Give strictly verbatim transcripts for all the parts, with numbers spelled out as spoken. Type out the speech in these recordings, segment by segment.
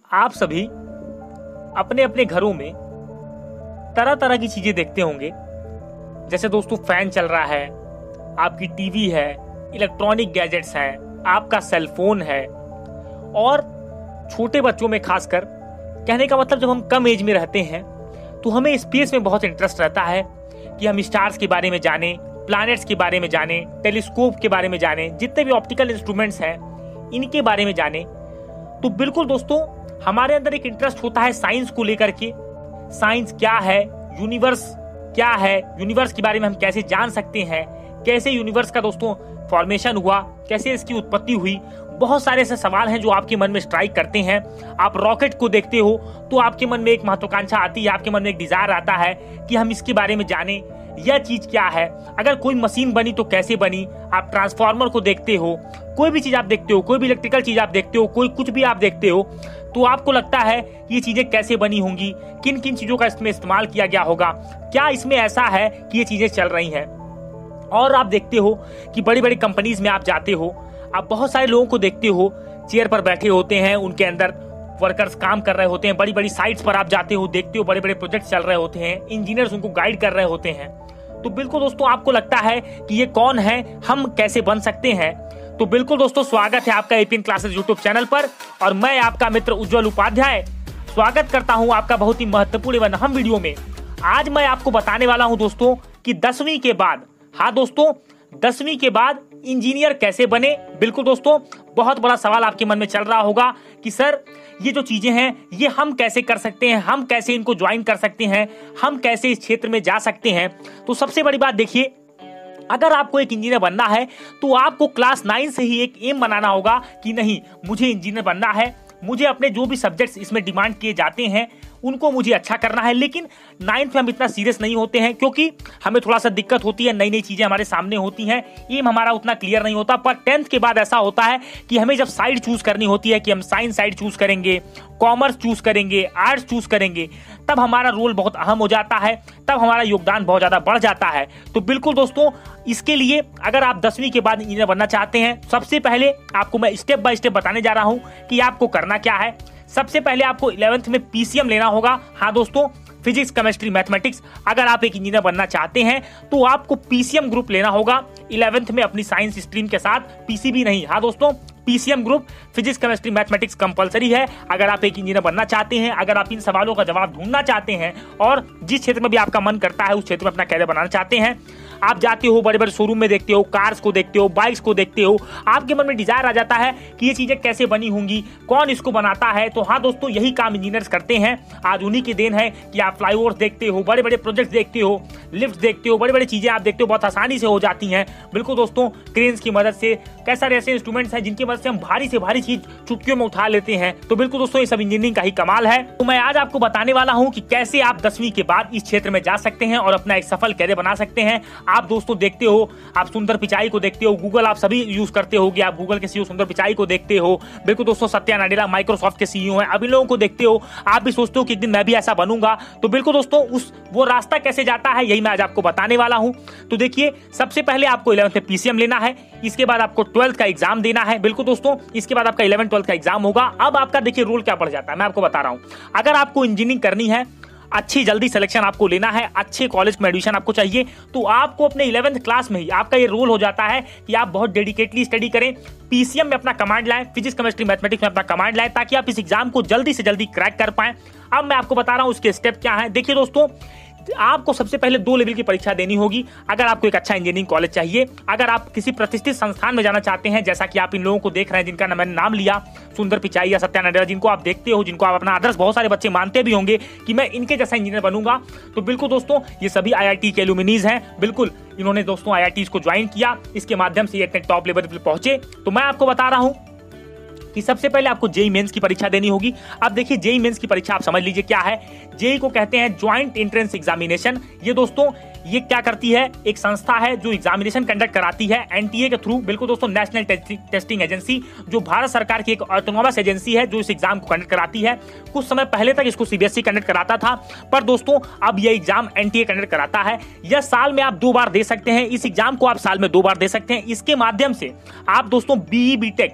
आप सभी अपने अपने घरों में तरह तरह की चीजें देखते होंगे। जैसे दोस्तों फैन चल रहा है, आपकी टीवी है, इलेक्ट्रॉनिक गैजेट्स हैं, आपका सेल फोन है। और छोटे बच्चों में खासकर, कहने का मतलब जब हम कम एज में रहते हैं तो हमें स्पेस में बहुत इंटरेस्ट रहता है कि हम स्टार्स के बारे में जानें, प्लैनेट्स के बारे में जानें, टेलीस्कोप के बारे में जानें, जितने भी ऑप्टिकल इंस्ट्रूमेंट्स हैं इनके बारे में जानें। तो बिल्कुल दोस्तों, हमारे अंदर एक इंटरेस्ट होता है साइंस को लेकर के। साइंस क्या है, यूनिवर्स क्या है, यूनिवर्स के बारे में हम कैसे जान सकते हैं, कैसे यूनिवर्स का दोस्तों फॉर्मेशन हुआ, कैसे इसकी उत्पत्ति हुई। बहुत सारे ऐसे सवाल हैं जो आपके मन में स्ट्राइक करते हैं। आप रॉकेट को देखते हो तो आपके मन में एक महत्वाकांक्षा आती है, आपके मन में एक डिजायर आता है कि हम इसके बारे में जानें, यह चीज क्या है। अगर कोई मशीन बनी तो कैसे बनी। आप ट्रांसफार्मर को देखते हो, कोई भी चीज आप देखते हो, कोई भी इलेक्ट्रिकल चीज आप देखते हो, कोई कुछ भी आप देखते हो, तो आपको लगता है कि ये चीजें कैसे बनी होंगी, किन किन चीजों का इसमें इस्तेमाल किया गया होगा, क्या इसमें ऐसा है कि ये चीजें चल रही हैं। और आप देखते हो कि बड़ी बड़ी कंपनीज में आप जाते हो, आप बहुत सारे लोगों को देखते हो, चेयर पर बैठे होते हैं, उनके अंदर वर्कर्स काम कर रहे होते हैं। बड़ी बड़ी साइट्स पर आप जाते हो, देखते हो बड़े बड़े प्रोजेक्ट चल रहे होते हैं, इंजीनियर्स उनको गाइड कर रहे होते हैं। तो बिल्कुल दोस्तों, आपको लगता है कि ये कौन है, हम कैसे बन सकते हैं। तो बिल्कुल दोस्तों, स्वागत है आपका एपीएन क्लासेस यूट्यूब चैनल पर, और मैं आपका मित्र उज्जवल उपाध्याय स्वागत करता हूं आपका बहुत ही महत्वपूर्ण एवं अहम वीडियो में। आज मैं आपको बताने वाला हूं दोस्तों कि दसवीं के बाद, हाँ दोस्तों, दसवीं के बाद इंजीनियर कैसे बने। बिल्कुल दोस्तों, बहुत बड़ा सवाल आपके मन में चल रहा होगा कि सर ये जो चीजें हैं ये हम कैसे कर सकते हैं, हम कैसे इनको ज्वाइन कर सकते हैं, हम कैसे इस क्षेत्र में जा सकते हैं। तो सबसे बड़ी बात देखिए, अगर आपको एक इंजीनियर बनना है तो आपको क्लास नाइन से ही एक एम बनाना होगा कि नहीं, मुझे इंजीनियर बनना है, मुझे अपने जो भी सब्जेक्ट्स इसमें डिमांड किए जाते हैं उनको मुझे अच्छा करना है। लेकिन नाइन्थ में हम इतना सीरियस नहीं होते हैं क्योंकि हमें थोड़ा सा दिक्कत होती है, नई नई चीजें हमारे सामने होती हैं, एम हमारा उतना क्लियर नहीं होता। पर टेंथ के बाद ऐसा होता है कि हमें जब साइड चूज करनी होती है कि हम साइंस साइड चूज करेंगे, कॉमर्स चूज करेंगे, आर्ट्स चूज करेंगे, तब हमारा रोल बहुत अहम हो जाता है, तब हमारा योगदान बहुत ज्यादा बढ़ जाता है। तो बिल्कुल दोस्तों, इसके लिए अगर आप दसवीं के बाद इंजीनियर बनना चाहते हैं, सबसे पहले आपको मैं स्टेप बाय स्टेप बताने जा रहा हूं कि आपको करना क्या है। सबसे पहले आपको इलेवेंथ में पीसीएम लेना होगा। हाँ दोस्तों, फिजिक्स, केमिस्ट्री, मैथमेटिक्स। अगर आप एक इंजीनियर बनना चाहते हैं तो आपको पीसीएम ग्रुप लेना होगा इलेवेंथ में अपनी साइंस स्ट्रीम के साथ, पीसीबी नहीं। हाँ दोस्तों, PCM group, physics, chemistry, mathematics compulsory है अगर आप एक इंजीनियर बनना चाहते हैं। अगर आप इन सवालों का जवाब ढूंढना चाहते हैं और जिस क्षेत्र में भी आपका मन करता है उस क्षेत्र में अपना कैरियर बनाना चाहते हैं, आप जाते हो बड़े बड़े शोरूम में देखते हो, कार्स को देखते हो, बाइक्स को देखते हो, आपके मन में डिजायर आ जाता है कि ये चीजें कैसे बनी होंगी, कौन इसको बनाता है। तो हाँ दोस्तों, यही काम इंजीनियर्स करते हैं। आज उन्हीं की देन है कि आप फ्लाईओवर्स देखते हो, बड़े बड़े प्रोजेक्ट्स देखते हो, लिफ्ट देखते हो, बड़ी बड़ी चीजें आप देखते हो, बहुत आसानी से हो जाती हैं। बिल्कुल दोस्तों, क्रेन्स की मदद से, कई सारे ऐसे इंस्ट्रूमेंट्स हैं जिनकी मदद से हम भारी से भारी चीज चुटकियों में उठा लेते हैं। तो बिल्कुल दोस्तों, ये सब इंजीनियरिंग का ही कमाल है। तो मैं आज आपको बताने वाला हूँ कि कैसे आप दसवीं के बाद इस क्षेत्र में जा सकते हैं और अपना एक सफल कैरियर बना सकते हैं। आप दोस्तों देखते हो, आप सुंदर पिचाई को देखते हो, गूगल आप सभी यूज करते हो, आप गूगल के सीईओ सुंदर पिचाई को देखते हो। बिल्कुल दोस्तों, सत्या नाडेला माइक्रोसॉफ्ट के सीईओ हैं। अब इन लोगों को देखते हो, आप भी सोचते हो कि एक दिन मैं भी ऐसा बनूंगा। तो बिल्कुल दोस्तों, उस वो रास्ता कैसे जाता है यही मैं आज आपको बताने वाला हूं। तो देखिए, सबसे पहले आपको इलेवेंथ में पीसीएम लेना है, इसके बाद आपको ट्वेल्थ का एग्जाम देना है। बिल्कुल दोस्तों, इसके बाद आपका इलेवेंथ ट्वेल्थ का एग्जाम होगा। अब आपका देखिए रोल क्या बढ़ जाता है, मैं आपको बता रहा हूं। अगर आपको इंजीनियरिंग करनी है, अच्छी जल्दी सिलेक्शन आपको लेना है, अच्छे कॉलेज में एडमिशन आपको चाहिए, तो आपको अपने इलेवेंथ क्लास में ही आपका ये रोल हो जाता है कि आप बहुत डेडिकेटली स्टडी करें, पीसीएम में अपना कमांड लाएं, फिजिक्स, केमिस्ट्री, मैथमेटिक्स में अपना कमांड लाएं, ताकि आप इस एग्जाम को जल्दी से जल्दी क्रैक कर पाएं। अब मैं आपको बता रहा हूं उसके स्टेप क्या हैं। देखिए दोस्तों, आपको सबसे पहले दो लेवल की परीक्षा देनी होगी अगर आपको एक अच्छा इंजीनियरिंग कॉलेज चाहिए। अगर आप किसी प्रतिष्ठित संस्थान में जाना चाहते हैं, जैसा कि आप इन लोगों को देख रहे हैं जिनका मैंने नाम लिया, सुंदर पिचाई या सत्या नाडेला, जिनको आप देखते हो, जिनको आप अपना आदर्श, बहुत सारे बच्चे मानते भी होंगे कि मैं इनके जैसा इंजीनियर बनूंगा। तो बिल्कुल दोस्तों, ये सभी आईआईटी के एलुमिनीज हैं। बिल्कुल, इन्होंने दोस्तों आईआईटीज को ज्वाइन किया, इसके माध्यम से ये इतने टॉप लेवल पर पहुंचे। तो मैं आपको बता रहा हूं कि सबसे पहले आपको जेई मेंस की परीक्षा देनी होगी। अब देखिए, जेई मेंस की परीक्षा आप समझ लीजिए क्या है। जेई को कहते हैं ज्वाइंट एंट्रेंस एग्जामिनेशन। ये दोस्तों, ये क्या करती है, एक संस्था है जो एग्जामिनेशन कंडक्ट कराती है एनटीए के थ्रू। बिल्कुल दोस्तों, नेशनल टेस्टिंग एजेंसी, जो भारत सरकार की एक ऑटोनोमस एजेंसी है जो इस एग्जाम को कंडक्ट कराती है। कुछ समय पहले तक इसको सीबीएसई कंडक्ट कराता था, पर दोस्तों अब ये एग्जाम एनटीए कंडक्ट कराता है। यह साल में आप दो बार दे सकते हैं, इस एग्जाम को आप साल में दो बार दे सकते हैं। इसके माध्यम से आप दोस्तों BE BTech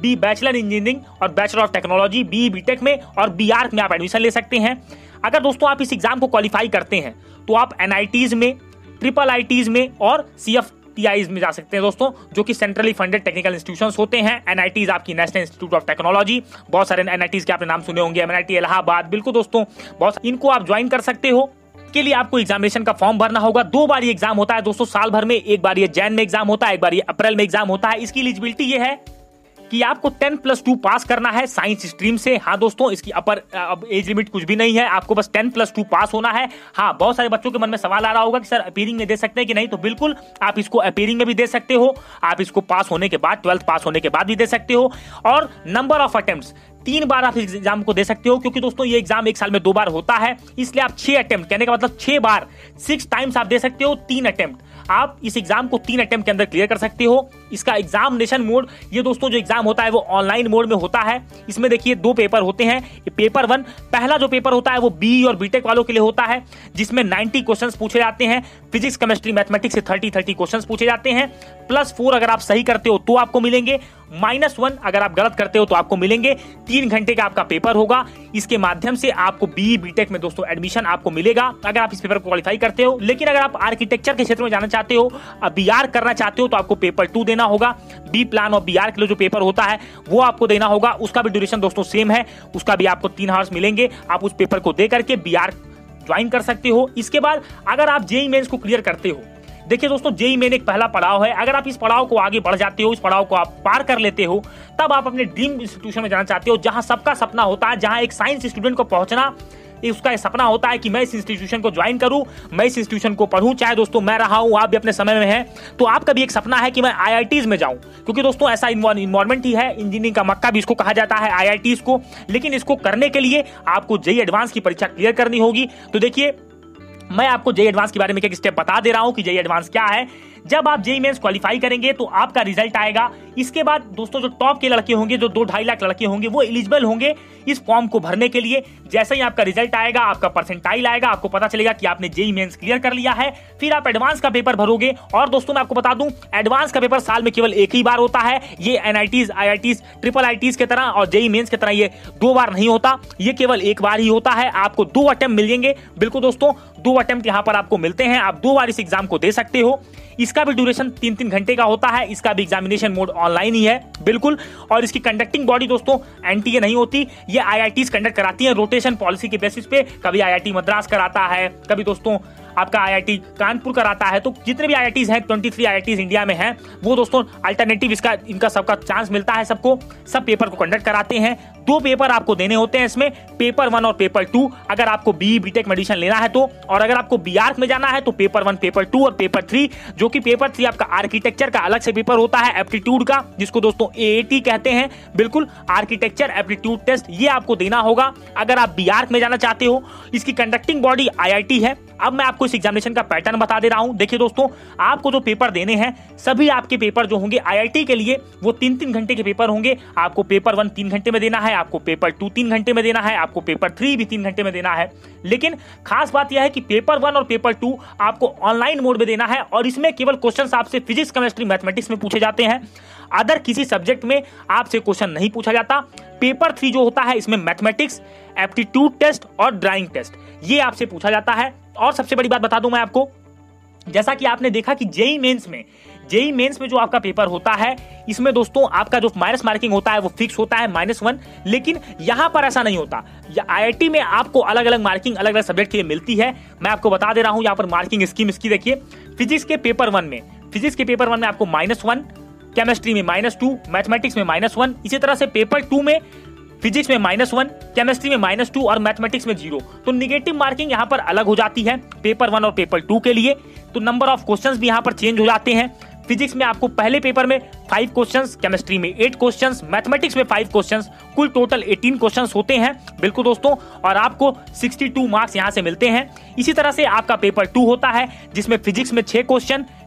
B bachelor engineering और bachelor of technology, B BTech में और बी आर्क में आप एडमिशन ले सकते हैं। अगर दोस्तों आप इस एग्जाम को क्वालिफाई करते हैं तो आप एनआईटीज में, ट्रिपल आईटीज में और सीएफटीआईज में जा सकते हैं दोस्तों, जो कि सेंट्रली फंडेड टेक्निकल इंस्टीट्यूशंस होते हैं। एनआईटीज आपकी नेशनल इंस्टीट्यूट ऑफ टेक्नोलॉजी, बहुत सारे एनआईटीज के आपने नाम सुने होंगे, एनआईटी इलाहाबाद, बिल्कुल दोस्तों, बहुत इनको आप ज्वाइन कर सकते हो। के लिए आपको एग्जामिनेशन का फॉर्म भरना होगा। दो बार ये एग्जाम होता है दोस्तों साल भर में, एक बार ये जैन में एग्जाम होता है, एक बार ये अप्रैल में एग्जाम होता है। इसकी एलिजिबिलिटी ये है कि आपको टेन प्लस टू पास करना है साइंस स्ट्रीम से। हाँ दोस्तों, इसकी अपर अब एज लिमिट कुछ भी नहीं है, आपको बस टेन प्लस टू पास होना है। हाँ, बहुत सारे बच्चों के मन में सवाल आ रहा होगा कि सर अपीयरिंग में दे सकते हैं कि नहीं, तो बिल्कुल आप इसको अपीयरिंग में भी दे सकते हो, आप इसको पास होने के बाद, ट्वेल्थ पास होने के बाद भी दे सकते हो। और नंबर ऑफ अटेम्प्ट्स, तीन बार आप इस एग्जाम को दे सकते हो, क्योंकि दोस्तों ये एग्जाम एक साल में दो बार होता है, इसलिए आप छह अटेम्प्ट, कहने का मतलब छह बार, सिक्स टाइम्स आप दे सकते हो, तीन अटेम्प्ट आप इस एग्जाम को तीन अटेम्प्ट के अंदर क्लियर कर सकते हो। इसका एग्जामिनेशन मोड, ये दोस्तों जो एग्जाम होता है वो ऑनलाइन मोड में होता है। इसमें देखिए दो पेपर होते हैं। पेपर वन, पहला जो पेपर होता है वो बी और बीटेक वालों के लिए होता है, जिसमें नब्बे क्वेश्चंस पूछे जाते हैं। फिजिक्स, केमिस्ट्री, मैथमेटिक्स से तीस तीस क्वेश्चंस पूछे जाते हैं। प्लस फोर अगर आप सही करते हो तो आपको मिलेंगे, माइनस वन अगर आप गलत करते हो तो आपको मिलेंगे। तीन घंटे का आपका पेपर होगा, इसके माध्यम से आपको बी बीटेक में दोस्तों एडमिशन आपको मिलेगा अगर आप इस पेपर को क्वालिफाई करते हो। लेकिन अगर आप आर्किटेक्चर के क्षेत्र में जाना चाहते हो, बी आर करना चाहते हो, तो आपको पेपर टू देना होगा। बी प्लान और बी आर के लिए जो पेपर होता है वो आपको देना होगा। उसका भी ड्यूरेशन दोस्तों सेम है, उसका भी आपको तीन आवर्स मिलेंगे। आप उस पेपर को दे करके बी आर ज्वाइन कर सकते हो। इसके बाद अगर आप जेईई मेंस को क्लियर करते हो, देखिए दोस्तों जेईई मेन एक पहला पड़ाव है। अगर आप इस पड़ाव को आगे बढ़ जाते हो, इस पड़ाव को आप पार कर लेते हो, तब आप अपने ड्रीम इंस्टीट्यूशन में जाना चाहते हो, जहां सबका सपना होता है, जहां एक साइंस स्टूडेंट को पहुंचना उसका एक सपना होता है कि मैं इस इंस्टीट्यूशन को ज्वाइन करूं, मैं इस इंस्टीट्यूशन को पढ़ूं। चाहे दोस्तों मैं रहा हूं, आप भी अपने समय में हैं, तो आपका भी एक सपना है कि मैं आईआईटीज में जाऊं, क्योंकि दोस्तों ऐसा इन्वायरमेंट ही है, इंजीनियरिंग का मक्का भी इसको कहा जाता है आईआईटीज को। लेकिन इसको करने के लिए आपको जेईई एडवांस की परीक्षा क्लियर करनी होगी। तो देखिए मैं आपको जेईई एडवांस के बारे में एक स्टेप बता दे रहा हूं कि जेईई एडवांस क्या है। जब आप जेईई मेंस क्वालिफाई करेंगे तो आपका रिजल्ट आएगा। इसके बाद दोस्तों जो टॉप के लड़के होंगे, जो दो ढाई लाख लड़के होंगे, वो एलिजिबल होंगे इस फॉर्म को भरने के लिए। जैसे ही आपका रिजल्ट आएगा, आपका परसेंटाइल आएगा, आपको पता चलेगा कि आपने जेईई मेंस क्लियर कर लिया है। फिर आप एडवांस का पेपर भरोगे। और दोस्तों मैं आपको बता दूं, एडवांस का पेपर साल में केवल एक ही बार होता है। ये एनआईटीज, आईआईटीज, ट्रिपल आईटीज की तरह और जेईई मेंस की तरह ये दो बार नहीं होता, ये केवल एक बार ही होता है। आपको दो अटेम्प्ट मिलेंगे, बिल्कुल दोस्तों, दो अटेम्प्ट यहाँ पर आपको मिलते हैं। आप दो बार इस एग्जाम को दे सकते हो। इसका भी ड्यूरेशन तीन तीन घंटे का होता है। इसका भी एग्जामिनेशन मोड ऑनलाइन ही है, बिल्कुल। और इसकी कंडक्टिंग बॉडी दोस्तों एनटीए नहीं होती, ये आईआईटीज कंडक्ट कराती है रोटेशन पॉलिसी के बेसिस पे। कभी आईआईटी मद्रास कराता है, कभी दोस्तों आपका आईआईटी कानपुर कराता है। तो जितने भी आईआईटीज हैं, तेईस आईआईटीज इंडिया में हैं, वो दोस्तों अल्टरनेटिव इसका इनका सबका चांस मिलता है सबको, सब पेपर को कंडक्ट कराते हैं। दो पेपर आपको देने होते हैं इसमें, पेपर वन और पेपर टू, अगर आपको बी बीटेक में एडमिशन लेना है तो। और अगर आपको बी आर्क में जाना है तो पेपर वन, पेपर टू और पेपर थ्री, जो कि पेपर थ्री आपका आर्किटेक्चर का अलग से पेपर होता है, एप्टीट्यूड का, जिसको दोस्तों एएटी कहते हैं, बिल्कुल, आर्किटेक्चर एप्टीट्यूड टेस्ट, ये आपको देना होगा अगर आप बी आर्क में जाना चाहते हो। इसकी कंडक्टिंग बॉडी आईआईटी है। अब मैं आपको इस एग्जामिनेशन का पैटर्न बता दे रहा हूं। देखिए दोस्तों, आपको जो पेपर देने हैं, सभी आपके पेपर जो होंगे आईआईटी के लिए, वो तीन तीन घंटे के पेपर होंगे। आपको पेपर वन तीन घंटे में देना है, आपको पेपर टू तीन घंटे में देना है, आपको पेपर थ्री भी तीन घंटे में देना है। लेकिन खास बात यह है कि पेपर वन और पेपर टू आपको ऑनलाइन मोड में देना है, और इसमें केवल क्वेश्चन आपसे फिजिक्स, केमिस्ट्री, मैथमेटिक्स में पूछे जाते हैं। अदर किसी सब्जेक्ट में आपसे क्वेश्चन नहीं पूछा जाता। पेपर थ्री जो होता है, इसमें मैथमेटिक्स, एप्टीट्यूड टेस्ट और ड्राइंग टेस्ट, ये आपसे पूछा जाता है। और सबसे बड़ी बात बता दूं मैं आपको, जैसा कि आपने देखा कि जेईई मेंस में जेईई मेंस में जो आपका पेपर होता है, इसमें दोस्तों आपका जो माइनस मार्किंग होता है वो फिक्स होता है, माइनस वन। लेकिन यहां पर ऐसा नहीं होता। आईआईटी में आपको अलग अलग मार्किंग अलग अलग सब्जेक्ट के लिए मिलती है। मैं आपको बता दे रहा हूं यहाँ पर मार्किंग स्कीम इसकी देखिए। फिजिक्स के पेपर वन में फिजिक्स के पेपर वन में आपको माइनस वन, केमिस्ट्री में माइनस टू, मैथमेटिक्स में माइनस वन। इसी तरह से पेपर टू में फिजिक्स में माइनस वन, केमिस्ट्री में माइनस टू और मैथमेटिक्स में जीरो। तो निगेटिव मार्किंग यहाँ पर अलग हो जाती है पेपर वन और पेपर टू के लिए। तो नंबर ऑफ क्वेश्चंस भी यहाँ पर चेंज हो जाते हैं। फिजिक्स में आपको पहले पेपर में फाइव क्वेश्चंस, केमिस्ट्री में एट क्वेश्चंस, मैथमेटिक्स में फाइव क्वेश्चंस, कुल टोटल एटीन क्वेश्चंस होते हैं, बिल्कुल दोस्तों। और आपको बासठ मार्क्स यहाँ से मिलते हैं। इसी तरह से आपका पेपर टू होता है, जिसमें फिजिक्स में छह क्वेश्चन,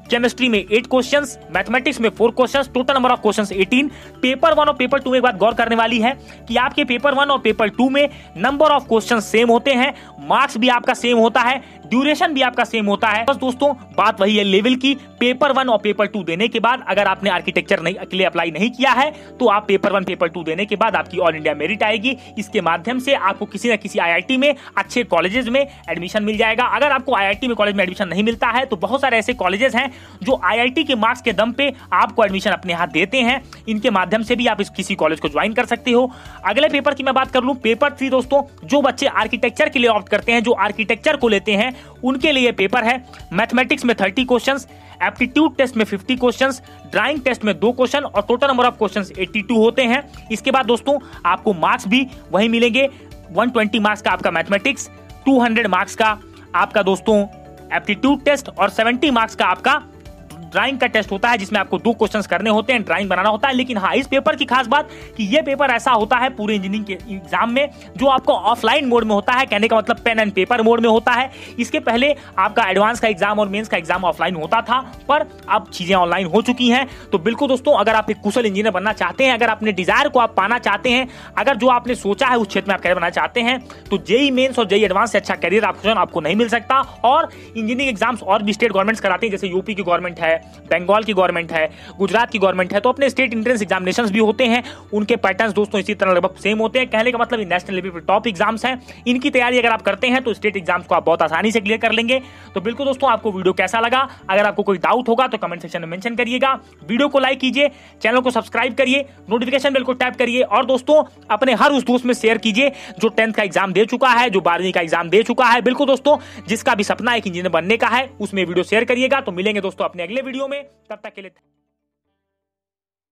केमिस्ट्री में एट क्वेश्चंस, मैथमेटिक्स में four questions, total number of questions eighteen. Paper one और पेपर टू में एक बात गौर करने वाली है कि आपके पेपर वन और पेपर टू में नंबर ऑफ क्वेश्चंस सेम होते हैं, मार्क्स भी आपका सेम होता है, ड्यूरेशन भी आपका सेम होता है। बस दोस्तों बात वही है लेवल की। पेपर वन और पेपर टू देने के बाद अगर आपने आर्किटेक्चर नहीं के लिए अप्लाई नहीं किया है तो आप पेपर वन पेपर टू देने के बाद आपकी ऑल इंडिया मेरिट आएगी। इसके माध्यम से आपको किसी न किसी आईआईटी में अच्छे कॉलेजेस में एडमिशन मिल जाएगा। अगर आपको आईआईटी में कॉलेज में एडमिशन नहीं मिलता है तो बहुत सारे ऐसे कॉलेजेस हैं जो आईआईटी के मार्क्स के दम पे आपको एडमिशन अपने हाथ देते हैं। इनके माध्यम से भी आप इस किसी कॉलेज को ज्वाइन कर सकते हो। अगले पेपर की मैं बात कर लूं, पेपर थ्री दोस्तों, जो बच्चे आर्किटेक्चर के लिए ऑप्ट करते हैं, जो आर्किटेक्चर को लेते हैं, उनके लिए पेपर है। मैथमेटिक्स में थर्टी क्वेश्चंस, एप्टीट्यूड टेस्ट में फिफ्टी क्वेश्चंस, ड्राइंग टेस्ट में दो क्वेश्चन और टोटल नंबर ऑफ क्वेश्चंस बयासी होते हैं। इसके बाद दोस्तों आपको मार्क्स भी वही मिलेंगे, एक सौ बीस मार्क्स का आपका मैथमेटिक्स, दो सौ मार्क्स का आपका दोस्तों एप्टीट्यूड टेस्ट और सत्तर मार्क्स का आपका ड्राइंग का टेस्ट होता है, जिसमें आपको दो क्वेश्चंस करने होते हैं, ड्राइंग बनाना होता है। लेकिन हाँ, इस पेपर की खास बात कि ये पेपर ऐसा होता है पूरे इंजीनियरिंग के एग्जाम में जो आपको ऑफलाइन मोड में होता है, कहने का मतलब पेन एंड पेपर मोड में होता है। इसके पहले आपका एडवांस का एग्जाम और मेंस का एग्जाम ऑफलाइन होता था, पर अब चीजें ऑनलाइन हो चुकी हैं। तो बिल्कुल दोस्तों, अगर आप एक कुशल इंजीनियर बनना चाहते हैं, अगर अपने डिजायर को आप पाना चाहते हैं, अगर जो आपने सोचा है उस क्षेत्र में आप कैरियर बनाना चाहते हैं, तो जेई मेंस और जेई एडवांस से अच्छा कैरियर ऑप्शन आपको नहीं मिल सकता। और इंजीनियरिंग एग्जाम्स और भी स्टेट गवर्नमेंट्स कराती हैं, जैसे यूपी की गवर्नमेंट है, बंगाल की गवर्नमेंट है, गुजरात की गवर्नमेंट है। तो अपने स्टेट एंट्रेंस एग्जामिनेशंस भी होते हैं, उनके पैटर्न्स दोस्तों इसी तरह लगभग सेम होते हैं। कहने का मतलब नेशनल लेवल पर टॉप एग्जाम्स हैं, इनकी तैयारी अगर आप करते हैं तो स्टेट एग्जाम्स को आप बहुत आसानी से क्लियर कर लेंगे। तो बिल्कुल दोस्तों, आपको वीडियो कैसा लगा? अगर आपको कोई डाउट होगा तो कमेंट सेक्शन में मेंशन करिएगा। वीडियो को लाइक कीजिए, चैनल को सब्सक्राइब करिए, नोटिफिकेशन बेल को टैप करिए और दोस्तों अपने हर उस दोस्त में शेयर कीजिए जो टेंथ का एग्जाम दे चुका है, जो बारहवीं का एग्जाम दे चुका है। बिल्कुल दोस्तों, जिसका भी सपना एक इंजीनियर बनने का है उसमें वीडियो शेयर करिएगा। तो मिलेंगे दोस्तों अपने अगले वीडियो में, तब तक के लिए।